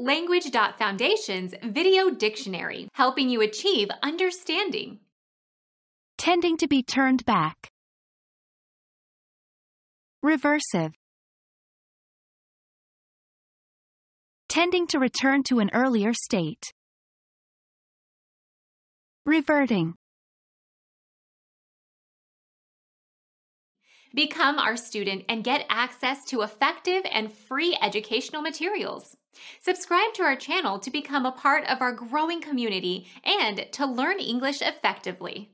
Language.Foundation's Video Dictionary, helping you achieve understanding. Tending to be turned back. Reversive. Tending to return to an earlier state. Reverting. Become our student and get access to effective and free educational materials. Subscribe to our channel to become a part of our growing community and to learn English effectively.